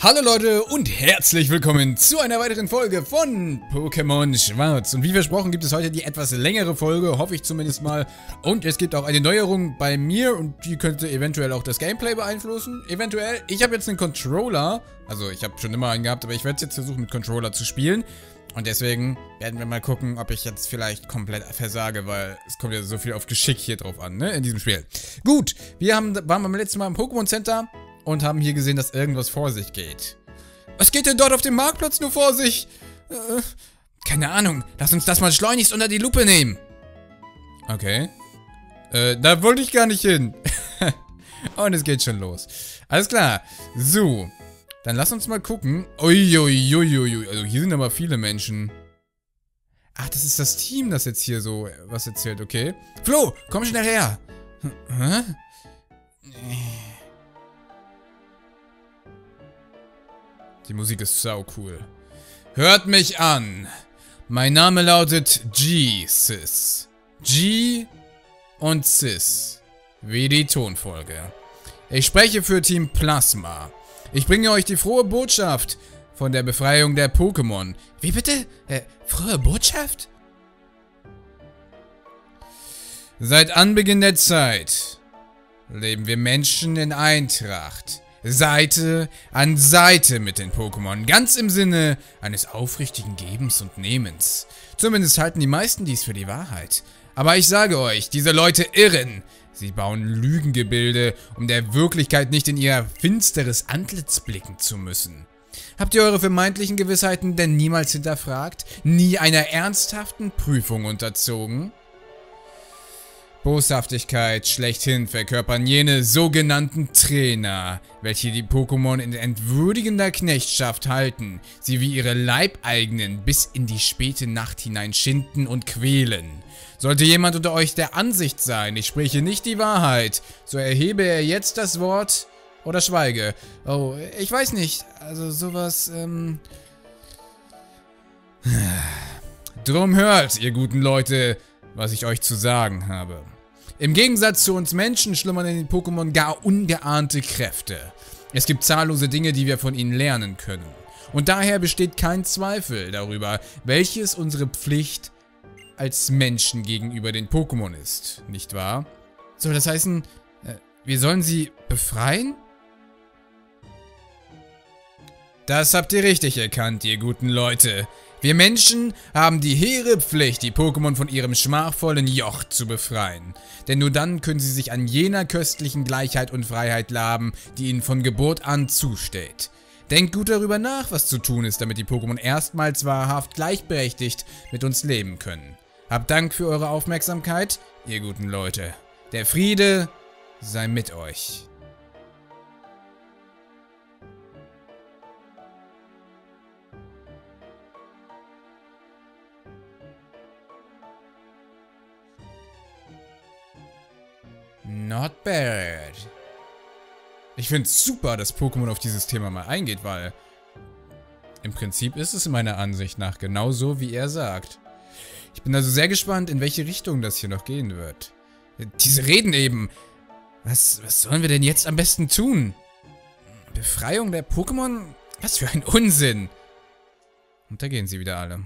Hallo Leute und herzlich willkommen zu einer weiteren Folge von Pokémon Schwarz. Und wie versprochen gibt es heute die etwas längere Folge, hoffe ich zumindest mal. Und es gibt auch eine Neuerung bei mir und die könnte eventuell auch das Gameplay beeinflussen. Eventuell. Ich habe jetzt einen Controller, also ich habe schon immer einen gehabt, aber ich werde es jetzt versuchen mit Controller zu spielen. Und deswegen werden wir mal gucken, ob ich jetzt vielleicht komplett versage, weil es kommt ja so viel auf Geschick hier drauf an, ne, in diesem Spiel. Gut, waren beim letzten Mal im Pokémon Center und haben hier gesehen, dass irgendwas vor sich geht. Was geht denn dort auf dem Marktplatz nur vor sich? Keine Ahnung. Lass uns das mal schleunigst unter die Lupe nehmen. Okay. Da wollte ich gar nicht hin. Und es geht schon los. Alles klar. So. Dann lass uns mal gucken. Uiuiuiui. Also hier sind aber viele Menschen. Ach, das ist das Team, das jetzt hier so was erzählt. Okay. Flo, komm schnell her. Hä? Die Musik ist sau cool. Hört mich an. Mein Name lautet G-Sis. G und Sis. Wie die Tonfolge. Ich spreche für Team Plasma. Ich bringe euch die frohe Botschaft von der Befreiung der Pokémon. Wie bitte? Frohe Botschaft? Seit Anbeginn der Zeit leben wir Menschen in Eintracht. Seite an Seite mit den Pokémon, ganz im Sinne eines aufrichtigen Gebens und Nehmens. Zumindest halten die meisten dies für die Wahrheit. Aber ich sage euch, diese Leute irren. Sie bauen Lügengebilde, um der Wirklichkeit nicht in ihr finsteres Antlitz blicken zu müssen. Habt ihr eure vermeintlichen Gewissheiten denn niemals hinterfragt? Nie einer ernsthaften Prüfung unterzogen? Boshaftigkeit schlechthin verkörpern jene sogenannten Trainer, welche die Pokémon in entwürdigender Knechtschaft halten, sie wie ihre Leibeigenen bis in die späte Nacht hinein schinden und quälen. Sollte jemand unter euch der Ansicht sein, ich spreche nicht die Wahrheit, so erhebe er jetzt das Wort oder schweige. Oh, ich weiß nicht, also sowas, Drum hört, ihr guten Leute, was ich euch zu sagen habe. Im Gegensatz zu uns Menschen schlummern in den Pokémon gar ungeahnte Kräfte. Es gibt zahllose Dinge, die wir von ihnen lernen können. Und daher besteht kein Zweifel darüber, welches unsere Pflicht als Menschen gegenüber den Pokémon ist, nicht wahr? Soll das heißen, wir sollen sie befreien? Das habt ihr richtig erkannt, ihr guten Leute. Wir Menschen haben die hehre Pflicht, die Pokémon von ihrem schmachvollen Joch zu befreien. Denn nur dann können sie sich an jener köstlichen Gleichheit und Freiheit laben, die ihnen von Geburt an zusteht. Denkt gut darüber nach, was zu tun ist, damit die Pokémon erstmals wahrhaft gleichberechtigt mit uns leben können. Habt Dank für eure Aufmerksamkeit, ihr guten Leute. Der Friede sei mit euch. Not bad. Ich finde es super, dass Pokémon auf dieses Thema mal eingeht, weil im Prinzip ist es meiner Ansicht nach genauso, wie er sagt. Ich bin also sehr gespannt, in welche Richtung das hier noch gehen wird. Diese Reden eben. Was sollen wir denn jetzt am besten tun? Befreiung der Pokémon? Was für ein Unsinn. Und da gehen sie wieder alle.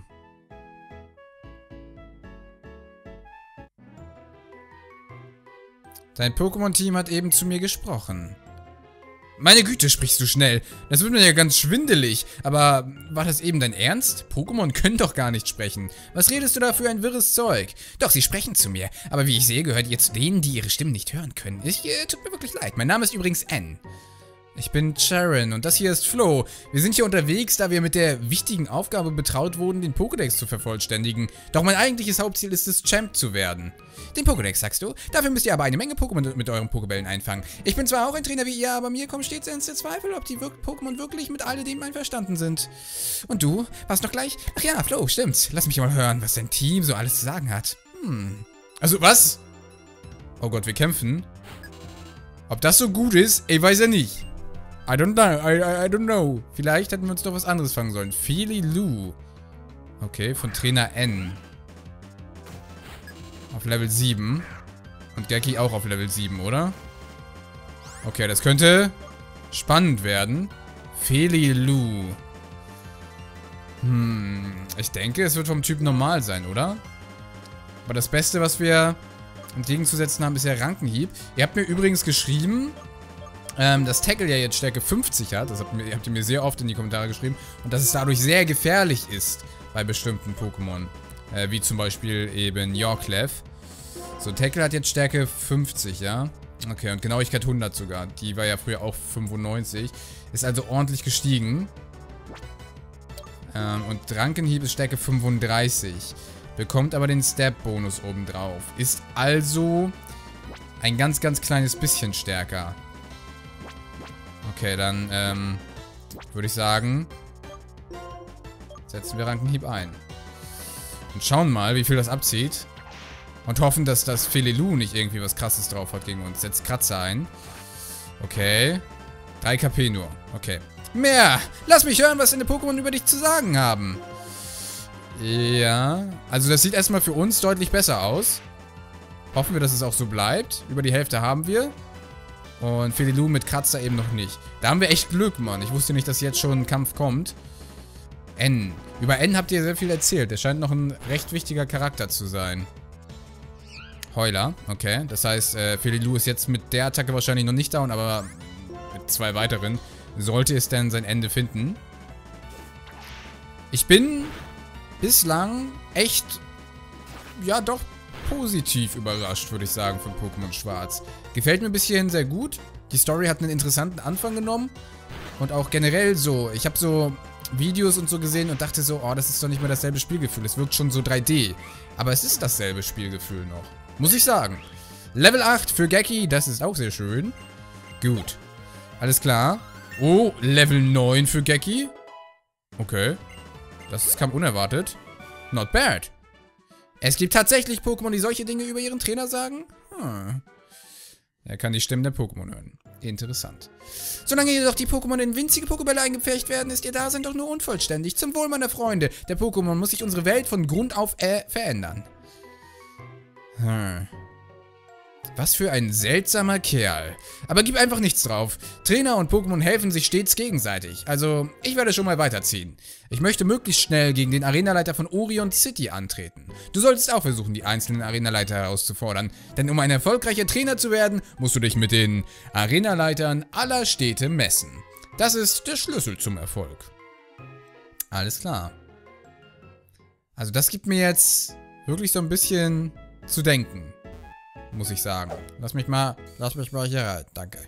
Dein Pokémon-Team hat eben zu mir gesprochen. Meine Güte, sprichst du schnell. Das wird mir ja ganz schwindelig. Aber war das eben dein Ernst? Pokémon können doch gar nicht sprechen. Was redest du da für ein wirres Zeug? Doch, sie sprechen zu mir. Aber wie ich sehe, gehört ihr zu denen, die ihre Stimmen nicht hören können. Tut mir wirklich leid. Mein Name ist übrigens N. Ich bin Sharon und das hier ist Flo. Wir sind hier unterwegs, da wir mit der wichtigen Aufgabe betraut wurden, den Pokédex zu vervollständigen. Doch mein eigentliches Hauptziel ist es, Champ zu werden. Den Pokédex, sagst du? Dafür müsst ihr aber eine Menge Pokémon mit euren Pokébällen einfangen. Ich bin zwar auch ein Trainer wie ihr, aber mir kommt stets ins Zweifel, ob die Pokémon wirklich mit alledem einverstanden sind. Und du? Warst noch gleich? Ach ja, Flo, stimmt's. Lass mich mal hören, was dein Team so alles zu sagen hat. Also, was? Oh Gott, wir kämpfen. Ob das so gut ist? Ich weiß ja nicht. I don't know. Vielleicht hätten wir uns doch was anderes fangen sollen. Fili-Lu. Okay, von Trainer N. Auf Level 7. Und Geki auch auf Level 7, oder? Okay, das könnte spannend werden. Felilu. Ich denke, es wird vom Typ normal sein, oder? Aber das Beste, was wir entgegenzusetzen haben, ist ja Rankenhieb. Ihr habt mir übrigens geschrieben, dass Tackle ja jetzt Stärke 50 hat. Das habt ihr mir sehr oft in die Kommentare geschrieben. Und dass es dadurch sehr gefährlich ist bei bestimmten Pokémon. Wie zum Beispiel eben Yorklev. So, Tackle hat jetzt Stärke 50, ja? Okay, und Genauigkeit 100 sogar. Die war ja früher auch 95. Ist also ordentlich gestiegen. Und Rankenhieb ist Stärke 35. Bekommt aber den Stab-Bonus obendrauf. Ist also ein ganz, ganz kleines bisschen stärker. Okay, dann würde ich sagen, setzen wir Rankenhieb ein. Und schauen mal, wie viel das abzieht. Und hoffen, dass das Felilu nicht irgendwie was Krasses drauf hat gegen uns. Setzt Kratzer ein. Okay. 3 KP nur. Okay. Mehr! Lass mich hören, was deine Pokémon über dich zu sagen haben. Ja. Also das sieht erstmal für uns deutlich besser aus. Hoffen wir, dass es auch so bleibt. Über die Hälfte haben wir. Und Felilu mit Kratzer eben noch nicht. Da haben wir echt Glück, Mann. Ich wusste nicht, dass jetzt schon ein Kampf kommt. N. Über N habt ihr sehr viel erzählt. Der scheint noch ein recht wichtiger Charakter zu sein. Heuler, okay. Das heißt, Felilu ist jetzt mit der Attacke wahrscheinlich noch nicht down, aber mit 2 weiteren sollte es dann sein Ende finden. Ich bin bislang echt, ja doch, positiv überrascht, würde ich sagen, von Pokémon Schwarz. Gefällt mir ein bisschen sehr gut. Die Story hat einen interessanten Anfang genommen. Und auch generell so, ich habe so Videos und so gesehen und dachte so, oh, das ist doch nicht mehr dasselbe Spielgefühl. Es wirkt schon so 3D. Aber es ist dasselbe Spielgefühl noch. Muss ich sagen. Level 8 für Geki, das ist auch sehr schön. Gut. Alles klar. Oh, Level 9 für Geki. Okay. Das kam unerwartet. Not bad. Es gibt tatsächlich Pokémon, die solche Dinge über ihren Trainer sagen? Er kann die Stimmen der Pokémon hören. Interessant. Solange jedoch die Pokémon in winzige Pokébälle eingepfercht werden, ist ihr Dasein doch nur unvollständig. Zum Wohl meiner Freunde. Der Pokémon muss sich unsere Welt von Grund auf verändern. Was für ein seltsamer Kerl. Aber gib einfach nichts drauf. Trainer und Pokémon helfen sich stets gegenseitig. Also, ich werde schon mal weiterziehen. Ich möchte möglichst schnell gegen den Arenaleiter von Orion City antreten. Du solltest auch versuchen, die einzelnen Arenaleiter herauszufordern. Denn um ein erfolgreicher Trainer zu werden, musst du dich mit den Arenaleitern aller Städte messen. Das ist der Schlüssel zum Erfolg. Alles klar. Also das gibt mir jetzt wirklich so ein bisschen zu denken. Muss ich sagen. Lass mich mal hier rein. Danke.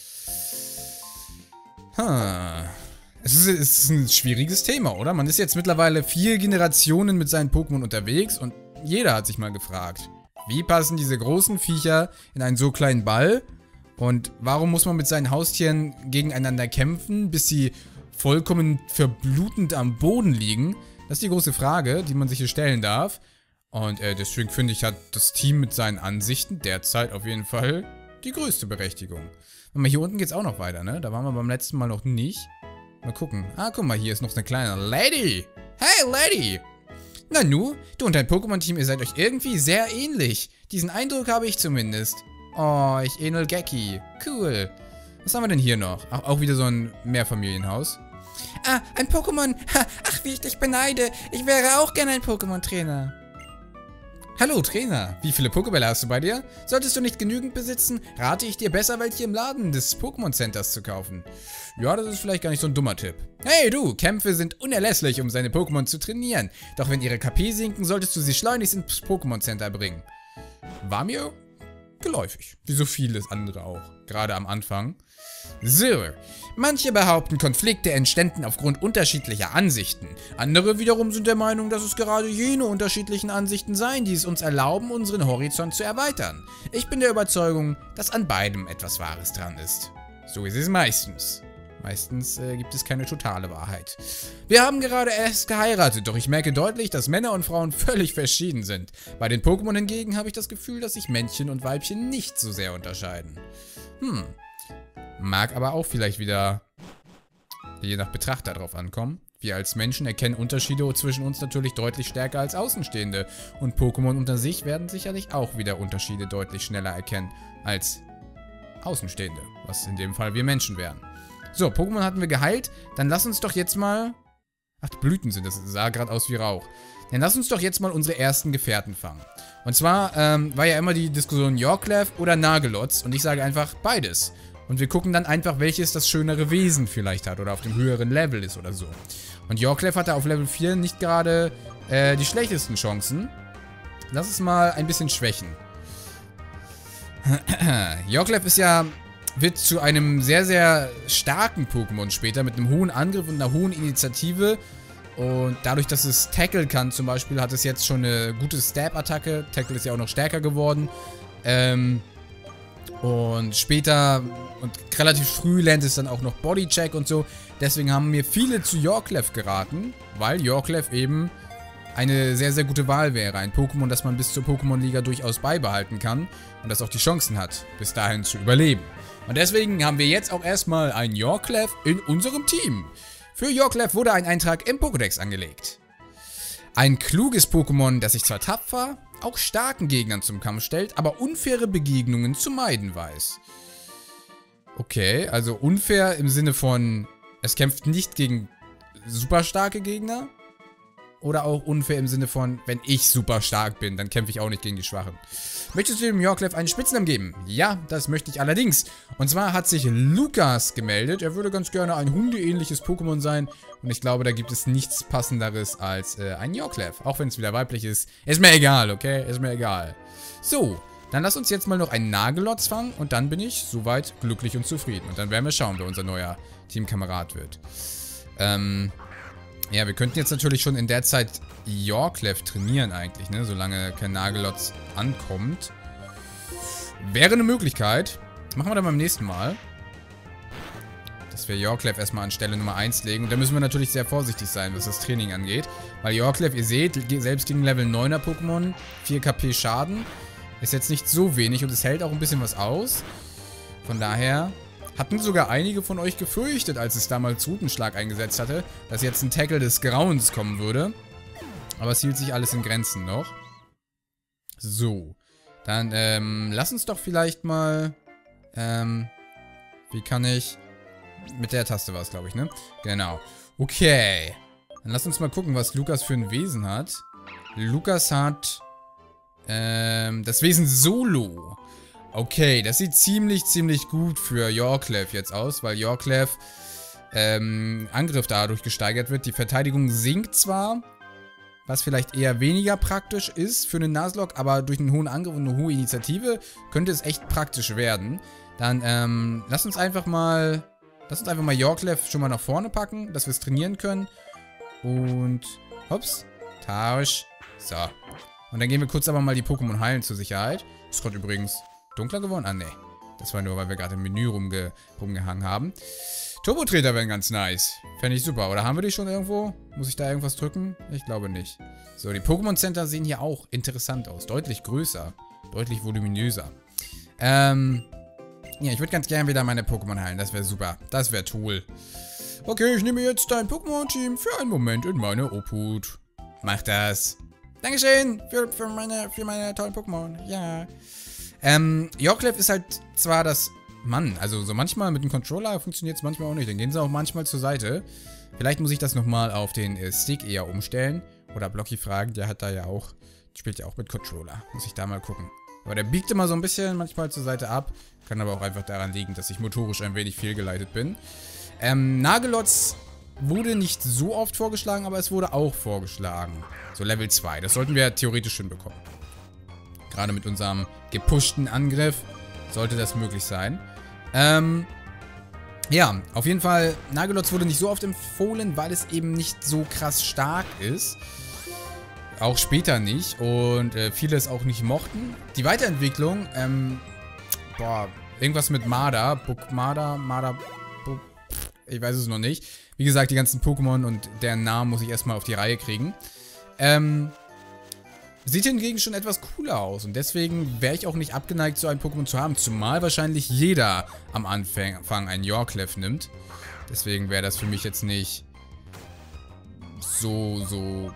Es ist ein schwieriges Thema, oder? Man ist jetzt mittlerweile 4 Generationen mit seinen Pokémon unterwegs und jeder hat sich mal gefragt, wie passen diese großen Viecher in einen so kleinen Ball? Und warum muss man mit seinen Haustieren gegeneinander kämpfen, bis sie vollkommen verblutend am Boden liegen? Das ist die große Frage, die man sich hier stellen darf. Und deswegen finde ich, hat das Team mit seinen Ansichten derzeit auf jeden Fall die größte Berechtigung. Und hier unten geht es auch noch weiter, ne? Da waren wir beim letzten Mal noch nicht. Mal gucken. Ah, guck mal, hier ist noch eine kleine Lady. Hey, Lady! Nanu, du und dein Pokémon-Team, ihr seid euch irgendwie sehr ähnlich. Diesen Eindruck habe ich zumindest. Oh, ich ähnel Geki. Cool. Was haben wir denn hier noch? Auch wieder so ein Mehrfamilienhaus. Ah, ein Pokémon. Ach, wie ich dich beneide. Ich wäre auch gerne ein Pokémon-Trainer. Hallo Trainer, wie viele Pokébälle hast du bei dir? Solltest du nicht genügend besitzen, rate ich dir besser, welche im Laden des Pokémon Centers zu kaufen. Ja, das ist vielleicht gar nicht so ein dummer Tipp. Hey du, Kämpfe sind unerlässlich, um seine Pokémon zu trainieren. Doch wenn ihre KP sinken, solltest du sie schleunigst ins Pokémon Center bringen. War mir geläufig, wie so vieles andere auch, gerade am Anfang. So, manche behaupten, Konflikte entständen aufgrund unterschiedlicher Ansichten. Andere wiederum sind der Meinung, dass es gerade jene unterschiedlichen Ansichten seien, die es uns erlauben, unseren Horizont zu erweitern. Ich bin der Überzeugung, dass an beidem etwas Wahres dran ist. So ist es meistens. Meistens gibt es keine totale Wahrheit. Wir haben gerade erst geheiratet, doch ich merke deutlich, dass Männer und Frauen völlig verschieden sind. Bei den Pokémon hingegen habe ich das Gefühl, dass sich Männchen und Weibchen nicht so sehr unterscheiden. Mag aber auch vielleicht wieder je nach Betrachter drauf ankommen. Wir als Menschen erkennen Unterschiede zwischen uns natürlich deutlich stärker als Außenstehende. Und Pokémon unter sich werden sicherlich auch wieder Unterschiede deutlich schneller erkennen als Außenstehende. Was in dem Fall wir Menschen wären. So, Pokémon hatten wir geheilt. Dann lass uns doch jetzt mal... Ach, Blüten sind das. Das sah gerade aus wie Rauch. Dann lass uns doch jetzt mal unsere ersten Gefährten fangen. Und zwar war ja immer die Diskussion Yorklev oder Nagelotz. Und ich sage einfach beides. Und wir gucken dann einfach, welches das schönere Wesen vielleicht hat. Oder auf dem höheren Level ist oder so. Und Yorklev hatte auf Level 4 nicht gerade die schlechtesten Chancen. Lass es mal ein bisschen schwächen. Yorklev ist ja... wird zu einem sehr, sehr starken Pokémon später. Mit einem hohen Angriff und einer hohen Initiative. Und dadurch, dass es Tackle kann zum Beispiel, hat es jetzt schon eine gute Stab-Attacke. Tackle ist ja auch noch stärker geworden. Und später und relativ früh lernt es dann auch noch Bodycheck und so. Deswegen haben mir viele zu Yorklev geraten, weil Yorklev eben eine sehr, sehr gute Wahl wäre. Ein Pokémon, das man bis zur Pokémon-Liga durchaus beibehalten kann und das auch die Chancen hat, bis dahin zu überleben. Und deswegen haben wir jetzt auch erstmal ein Yorklev in unserem Team. Für Yorklev wurde ein Eintrag im Pokédex angelegt. Ein kluges Pokémon, das sich zwar tapfer, auch starken Gegnern zum Kampf stellt, aber unfaire Begegnungen zu meiden weiß. Okay, also unfair im Sinne von, es kämpft nicht gegen super starke Gegner. Oder auch unfair im Sinne von, wenn ich super stark bin, dann kämpfe ich auch nicht gegen die Schwachen. Möchtest du dem Yorklev einen Spitznamen geben? Ja, das möchte ich allerdings. Und zwar hat sich Lukas gemeldet. Er würde ganz gerne ein hundeähnliches Pokémon sein. Und ich glaube, da gibt es nichts Passenderes als ein Yorklev. Auch wenn es wieder weiblich ist. Ist mir egal, okay? Ist mir egal. So, dann lass uns jetzt mal noch einen Nagelotz fangen. Und dann bin ich soweit glücklich und zufrieden. Und dann werden wir schauen, wer unser neuer Teamkamerad wird. Ja, wir könnten jetzt natürlich schon in der Zeit Yorklev trainieren eigentlich, ne? Solange kein Nagelotz ankommt. Wäre eine Möglichkeit. Machen wir dann beim nächsten Mal. Dass wir Yorklev erstmal an Stelle Nummer 1 legen. Und da müssen wir natürlich sehr vorsichtig sein, was das Training angeht. Weil Yorklev, ihr seht, selbst gegen Level 9er Pokémon, 4 KP Schaden, ist jetzt nicht so wenig und es hält auch ein bisschen was aus. Von daher... hatten sogar einige von euch gefürchtet, als es damals Rutenschlag eingesetzt hatte, dass jetzt ein Tackle des Grauens kommen würde. Aber es hielt sich alles in Grenzen noch. So. Dann, lass uns doch vielleicht mal, wie kann ich... Mit der Taste war es, glaube ich, ne? Genau. Okay. Dann lass uns mal gucken, was Lukas für ein Wesen hat. Lukas hat, das Wesen Solo. Okay, das sieht ziemlich gut für Yorklev jetzt aus, weil Yorklev Angriff dadurch gesteigert wird. Die Verteidigung sinkt zwar, was vielleicht eher weniger praktisch ist für einen Nuzlocke, aber durch einen hohen Angriff und eine hohe Initiative könnte es echt praktisch werden. Dann lass uns einfach mal Yorklev schon mal nach vorne packen, dass wir es trainieren können. Und, hops, Tausch. So. Und dann gehen wir kurz aber mal die Pokémon heilen zur Sicherheit. Ist gerade übrigens... dunkler geworden? Ah, ne. Das war nur, weil wir gerade im Menü rumgehangen haben. Turbotreter wären ganz nice. Fände ich super. Oder haben wir die schon irgendwo? Muss ich da irgendwas drücken? Ich glaube nicht. So, die Pokémon Center sehen hier auch interessant aus. Deutlich größer. Deutlich voluminöser. Ja, ich würde ganz gerne wieder meine Pokémon heilen. Das wäre super. Das wäre toll. Okay, ich nehme jetzt dein Pokémon-Team für einen Moment in meine Obhut. Mach das. Dankeschön für meine tollen Pokémon. Ja. Yorklev ist halt zwar das... Mann, also so manchmal mit dem Controller funktioniert es manchmal auch nicht. Dann gehen sie auch manchmal zur Seite. Vielleicht muss ich das nochmal auf den Stick eher umstellen. Oder Blocky fragen, der hat da ja auch... Spielt ja auch mit Controller. Muss ich da mal gucken. Aber der biegt immer so ein bisschen manchmal zur Seite ab. Kann aber auch einfach daran liegen, dass ich motorisch ein wenig fehlgeleitet bin. Nagelotz wurde nicht so oft vorgeschlagen, aber es wurde auch vorgeschlagen. So Level 2. Das sollten wir theoretisch hinbekommen. Gerade mit unserem gepushten Angriff sollte das möglich sein. Ja, auf jeden Fall, Nagelotz wurde nicht so oft empfohlen, weil es eben nicht so krass stark ist. Auch später nicht und viele es auch nicht mochten. Die Weiterentwicklung, irgendwas mit Marder, ich weiß es noch nicht. Wie gesagt, die ganzen Pokémon und deren Namen muss ich erstmal auf die Reihe kriegen. Sieht hingegen schon etwas cooler aus und deswegen wäre ich auch nicht abgeneigt, so ein Pokémon zu haben. Zumal wahrscheinlich jeder am Anfang einen Yorklev nimmt. Deswegen wäre das für mich jetzt nicht so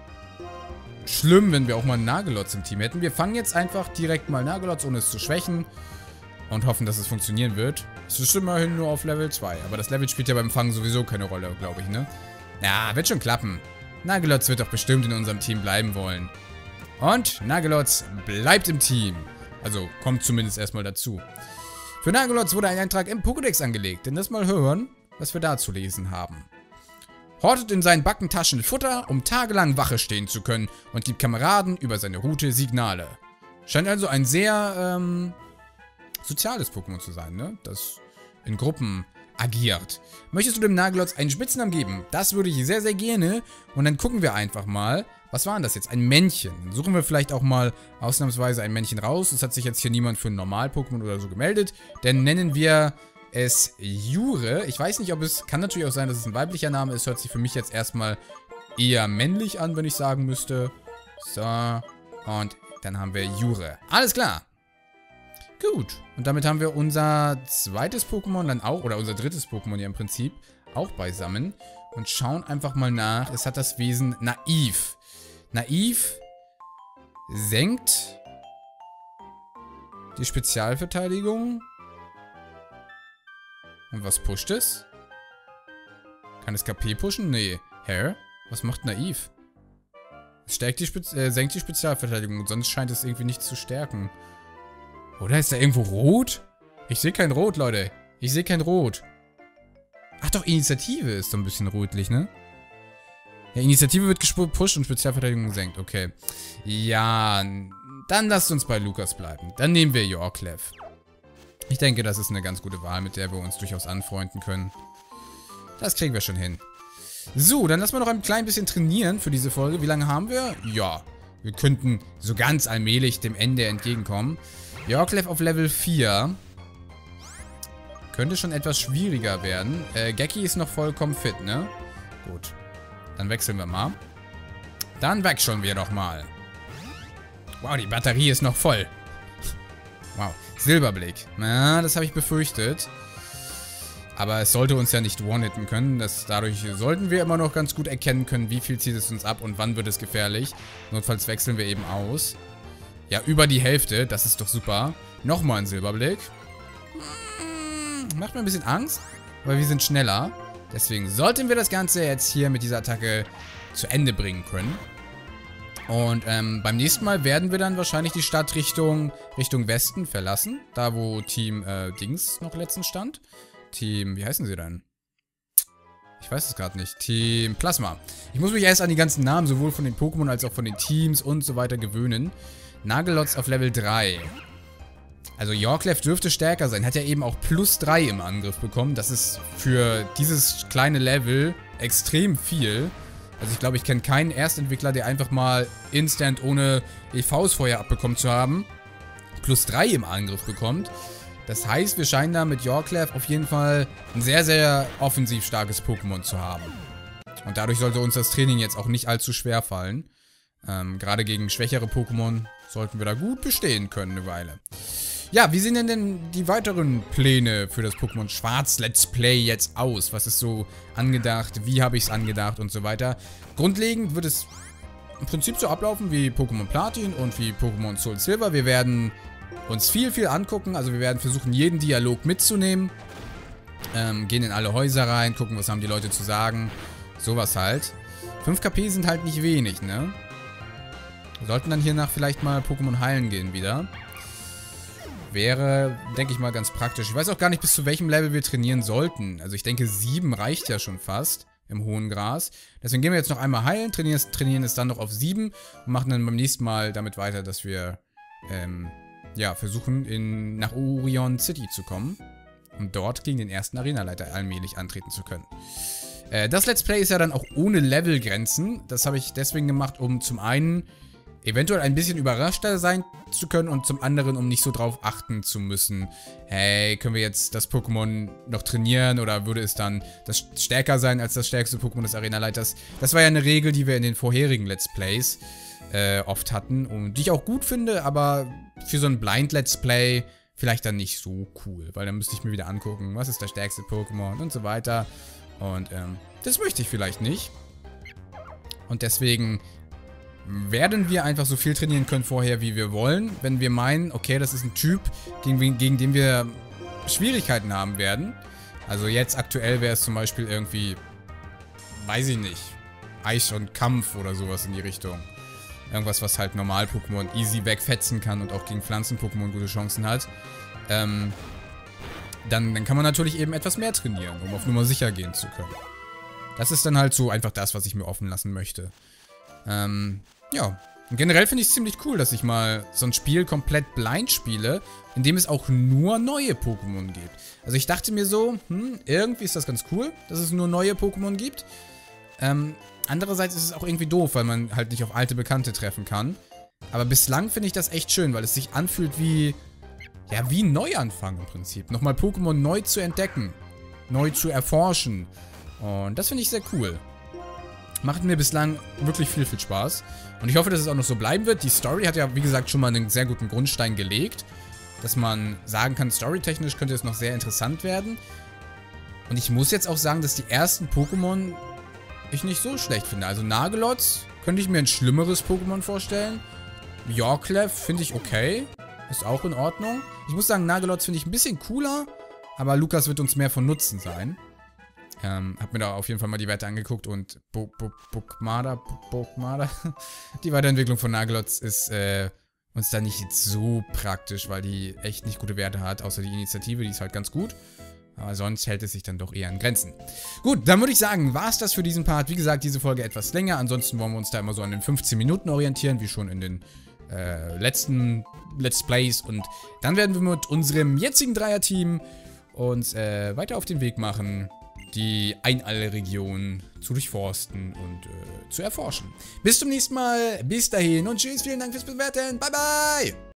schlimm, wenn wir auch mal einen Nagelotz im Team hätten. Wir fangen jetzt einfach direkt mal Nagelotz, ohne es zu schwächen. Und hoffen, dass es funktionieren wird. Es ist immerhin nur auf Level 2. Aber das Level spielt ja beim Fangen sowieso keine Rolle, glaube ich, ne? Ja, wird schon klappen. Nagelotz wird doch bestimmt in unserem Team bleiben wollen. Und Nagelotz bleibt im Team. Also kommt zumindest erstmal dazu. Für Nagelotz wurde ein Eintrag im Pokédex angelegt. Denn lass mal hören, was wir da zu lesen haben. Hortet in seinen Backentaschen Futter, um tagelang Wache stehen zu können und gibt Kameraden über seine Route Signale. Scheint also ein sehr soziales Pokémon zu sein, ne? Das in Gruppen agiert. Möchtest du dem Nagelotz einen Spitznamen geben? Das würde ich sehr, sehr gerne. Und dann gucken wir einfach mal. Was war denn das jetzt? Ein Männchen. Dann suchen wir vielleicht auch mal ausnahmsweise ein Männchen raus. Es hat sich jetzt hier niemand für ein Normal-Pokémon oder so gemeldet. Dann nennen wir es Jure. Ich weiß nicht, ob es... Kann natürlich auch sein, dass es ein weiblicher Name ist. Hört sich für mich jetzt erstmal eher männlich an, wenn ich sagen müsste. So. Und dann haben wir Jure. Alles klar. Gut. Und damit haben wir unser zweites Pokémon dann auch, oder unser drittes Pokémon ja im Prinzip, auch beisammen. Und schauen einfach mal nach. Es hat das Wesen Naiv. Naiv senkt die Spezialverteidigung. Und was pusht es? Kann es KP pushen? Nee. Hä? Was macht Naiv? Es stärkt die senkt die Spezialverteidigung, sonst scheint es irgendwie nicht zu stärken. Oder ist da irgendwo rot? Ich sehe kein Rot, Leute. Ich sehe kein Rot. Ach doch, Initiative ist so ein bisschen rötlich, ne? Ja, Initiative wird gepusht und Spezialverteidigung gesenkt. Okay. Ja, dann lasst uns bei Lukas bleiben. Dann nehmen wir Yorklev. Ich denke, das ist eine ganz gute Wahl, mit der wir uns durchaus anfreunden können. Das kriegen wir schon hin. So, dann lassen wir noch ein klein bisschen trainieren für diese Folge. Wie lange haben wir? Ja, wir könnten so ganz allmählich dem Ende entgegenkommen. Yorklev auf Level 4. Könnte schon etwas schwieriger werden. Geki ist noch vollkommen fit, ne? Gut. Dann wechseln wir mal. Dann wechseln wir doch mal. Wow, die Batterie ist noch voll. Wow. Silberblick. Na, das habe ich befürchtet. Aber es sollte uns ja nicht one-hitten können. Dadurch sollten wir immer noch ganz gut erkennen können, wie viel zieht es uns ab und wann wird es gefährlich. Notfalls wechseln wir eben aus. Ja, über die Hälfte. Das ist doch super. Nochmal ein Silberblick. Macht mir ein bisschen Angst, weil wir sind schneller. Deswegen sollten wir das Ganze jetzt hier mit dieser Attacke zu Ende bringen können. Und beim nächsten Mal werden wir dann wahrscheinlich die Stadt Richtung Westen verlassen. Da, wo Team Dings noch letztens stand. Team, wie heißen sie denn? Ich weiß es gerade nicht. Team Plasma. Ich muss mich erst an die ganzen Namen, sowohl von den Pokémon als auch von den Teams und so weiter gewöhnen. Nagelotz auf Level 3. Also Yorklev dürfte stärker sein. Hat ja eben auch plus 3 im Angriff bekommen. Das ist für dieses kleine Level extrem viel. Also ich glaube, ich kenne keinen Erstentwickler, der einfach mal instant ohne EVs vorher abbekommen zu haben, plus 3 im Angriff bekommt. Das heißt, wir scheinen da mit Yorklev auf jeden Fall ein sehr, sehr offensiv starkes Pokémon zu haben. Und dadurch sollte uns das Training jetzt auch nicht allzu schwer fallen. Gerade gegen schwächere Pokémon sollten wir da gut bestehen können eine Weile. Ja, wie sehen denn die weiteren Pläne für das Pokémon Schwarz Let's Play jetzt aus? Was ist so angedacht? Wie habe ich es angedacht und so weiter? Grundlegend wird es im Prinzip so ablaufen wie Pokémon Platin und wie Pokémon Soul Silver. Wir werden uns viel angucken. Also wir werden versuchen, jeden Dialog mitzunehmen. Gehen in alle Häuser rein, gucken, was haben die Leute zu sagen. Sowas halt. 5 KP sind halt nicht wenig, ne? Wir sollten dann hiernach vielleicht mal Pokémon heilen gehen wieder. Wäre, denke ich mal, ganz praktisch. Ich weiß auch gar nicht, bis zu welchem Level wir trainieren sollten. Also ich denke, 7 reicht ja schon fast im hohen Gras. Deswegen gehen wir jetzt noch einmal heilen, trainieren es dann noch auf 7 und machen dann beim nächsten Mal damit weiter, dass wir ja, versuchen, nach Orion City zu kommen. Um dort gegen den ersten Arenaleiter allmählich antreten zu können. Das Let's Play ist ja dann auch ohne Levelgrenzen. Das habe ich deswegen gemacht, um zum einen eventuell ein bisschen überraschter sein zu können und zum anderen, um nicht so drauf achten zu müssen. Hey, können wir jetzt das Pokémon noch trainieren oder würde es dann das stärker sein als das stärkste Pokémon des Arenaleiters? Das war ja eine Regel, die wir in den vorherigen Let's Plays oft hatten und die ich auch gut finde, aber für so ein Blind Let's Play vielleicht dann nicht so cool, weil dann müsste ich mir wieder angucken, was ist das stärkste Pokémon und so weiter. Und das möchte ich vielleicht nicht. Und deswegen werden wir einfach so viel trainieren können vorher, wie wir wollen. Wenn wir meinen, okay, das ist ein Typ, gegen den wir Schwierigkeiten haben werden. Also jetzt aktuell wäre es zum Beispiel irgendwie, weiß ich nicht, Eis und Kampf oder sowas in die Richtung. Irgendwas, was halt Normal-Pokémon easy wegfetzen kann und auch gegen Pflanzen-Pokémon gute Chancen hat. Dann kann man natürlich eben etwas mehr trainieren, um auf Nummer sicher gehen zu können. Das ist dann halt so einfach das, was ich mir offen lassen möchte. Ja. Und generell finde ich es ziemlich cool, dass ich mal so ein Spiel komplett blind spiele, in dem es auch nur neue Pokémon gibt. Also ich dachte mir so, irgendwie ist das ganz cool, dass es nur neue Pokémon gibt. Andererseits ist es auch irgendwie doof, weil man halt nicht auf alte Bekannte treffen kann. Aber bislang finde ich das echt schön, weil es sich anfühlt wie, ja, wie ein Neuanfang im Prinzip. Nochmal Pokémon neu zu entdecken, neu zu erforschen. Und das finde ich sehr cool. Macht mir bislang wirklich viel Spaß. Und ich hoffe, dass es auch noch so bleiben wird. Die Story hat ja, wie gesagt, schon mal einen sehr guten Grundstein gelegt. Dass man sagen kann, storytechnisch könnte es noch sehr interessant werden. Und ich muss jetzt auch sagen, dass die ersten Pokémon ich nicht so schlecht finde. Also Nagelotz könnte ich mir ein schlimmeres Pokémon vorstellen. Yorklev finde ich okay. Ist auch in Ordnung. Ich muss sagen, Nagelotz finde ich ein bisschen cooler. Aber Lukas wird uns mehr von Nutzen sein. Hab mir da auf jeden Fall mal die Werte angeguckt und Bukmada, die Weiterentwicklung von Nagelotz ist uns da nicht so praktisch, weil die echt nicht gute Werte hat, außer die Initiative, die ist halt ganz gut. Aber sonst hält es sich dann doch eher in Grenzen. Gut, dann würde ich sagen, war es das für diesen Part. Wie gesagt, diese Folge etwas länger. Ansonsten wollen wir uns da immer so an den 15 Minuten orientieren, wie schon in den letzten Let's Plays. Und dann werden wir mit unserem jetzigen Dreierteam uns weiter auf den Weg machen, die Einall-Region zu durchforsten und zu erforschen. Bis zum nächsten Mal. Bis dahin und tschüss. Vielen Dank fürs Bewerten. Bye, bye.